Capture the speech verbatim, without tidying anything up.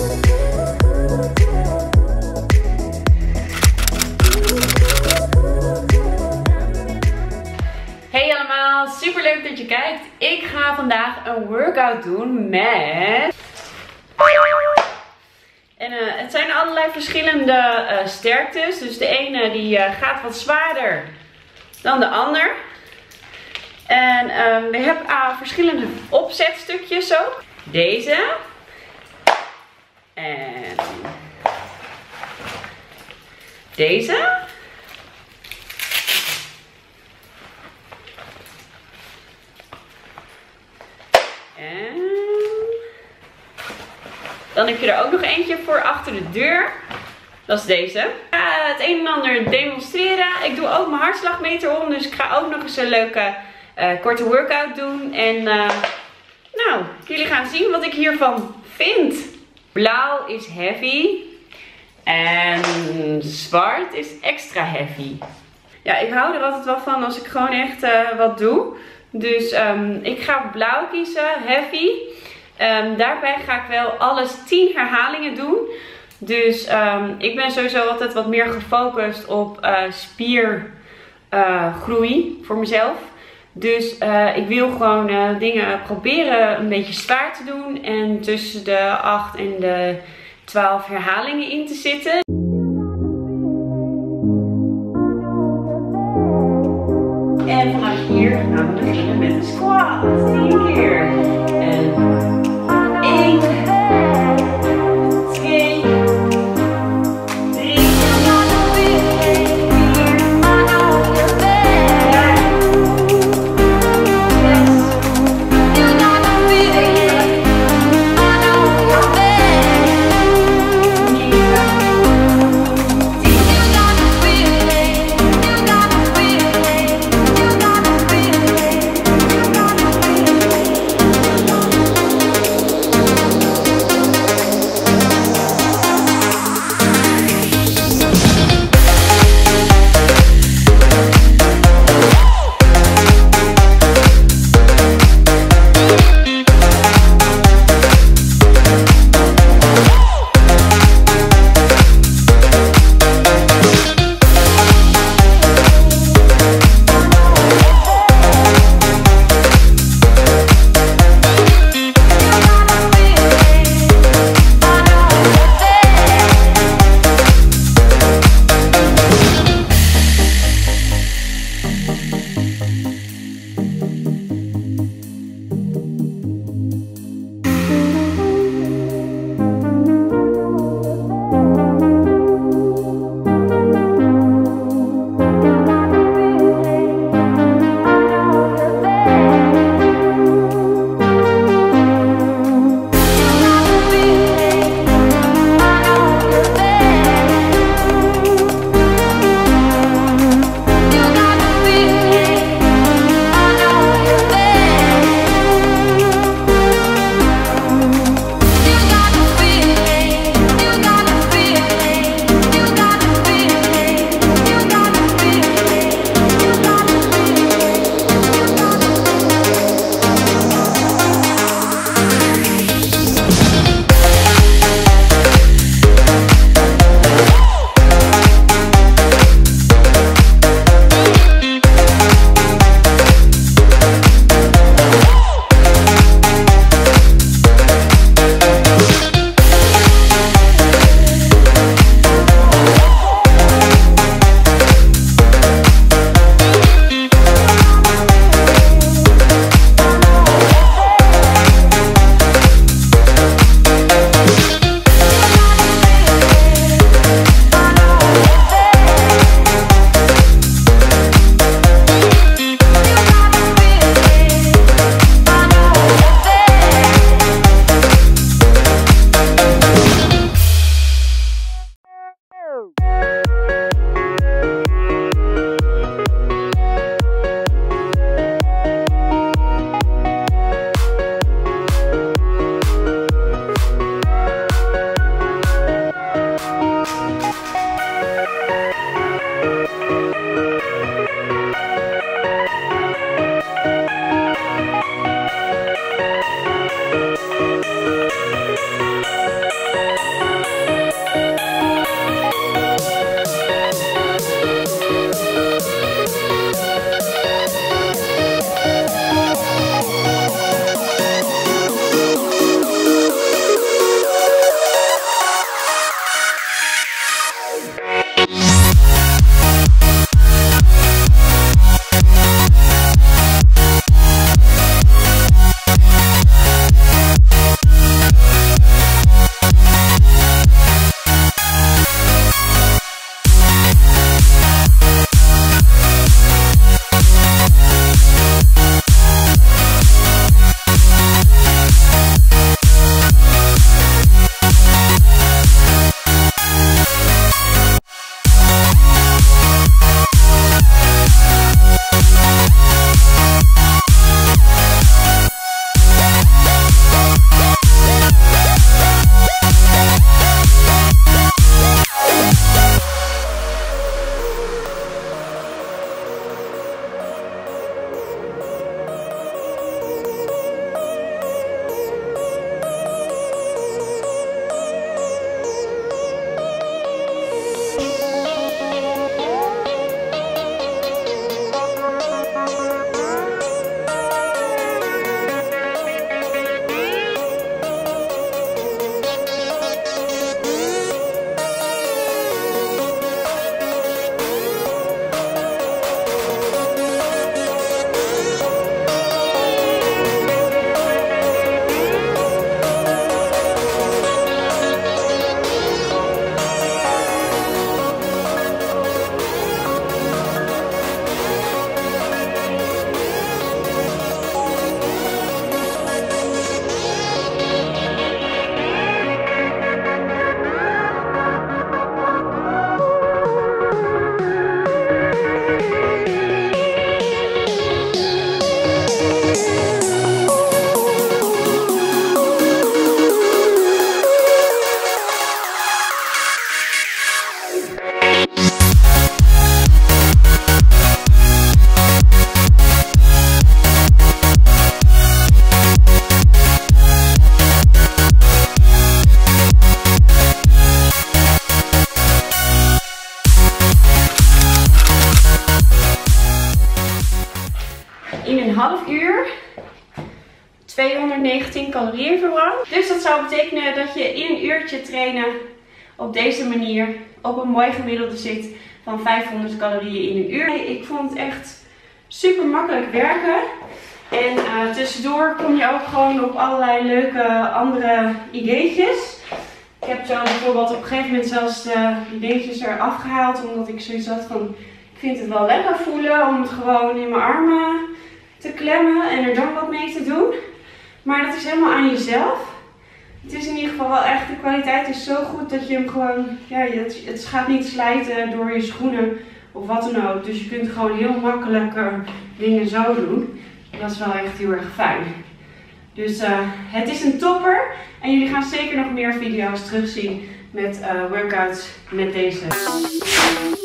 Hey allemaal, super leuk dat je kijkt. Ik ga vandaag een workout doen met... En uh, het zijn allerlei verschillende uh, sterktes. Dus de ene die uh, gaat wat zwaarder dan de ander. En uh, we hebben uh, verschillende opzetstukjes ook. Deze. En deze. En dan heb je er ook nog eentje voor achter de deur. Dat is deze. Ik ga het een en ander demonstreren. Ik doe ook mijn hartslagmeter om. Dus ik ga ook nog eens een leuke uh, korte workout doen. En uh, nou, jullie gaan zien wat ik hiervan vind. Blauw is heavy. En zwart is extra heavy. Ja, ik hou er altijd wel van als ik gewoon echt uh, wat doe. Dus um, ik ga blauw kiezen, heavy. Um, daarbij ga ik wel alles tien herhalingen doen. Dus um, ik ben sowieso altijd wat meer gefocust op uh, spiergroei uh, voor mezelf. Dus uh, ik wil gewoon uh, dingen proberen een beetje zwaar te doen. En tussen de acht en de twaalf herhalingen in te zitten. En vanaf hier gaan we beginnen met de squat. tien keer. En één, twee, drie, vier, vijf, zes, tweehonderdnegentien calorieën verbrandt. Dus dat zou betekenen dat je in een uurtje trainen op deze manier op een mooi gemiddelde zit van vijfhonderd calorieën in een uur. Ik vond het echt super makkelijk werken. En uh, tussendoor kom je ook gewoon op allerlei leuke andere ideetjes. Ik heb zo bijvoorbeeld op een gegeven moment zelfs de ideetjes eraf gehaald. Omdat ik zoiets had van, ik vind het wel lekker voelen om het gewoon in mijn armen te klemmen en er dan wat mee te doen. Maar dat is helemaal aan jezelf. Het is in ieder geval wel echt, de kwaliteit is zo goed dat je hem gewoon, ja, het, het gaat niet slijten door je schoenen of wat dan ook. Dus je kunt gewoon heel makkelijk uh, dingen zo doen. Dat is wel echt heel erg fijn. Dus uh, het is een topper. En jullie gaan zeker nog meer video's terugzien met uh, workouts met deze.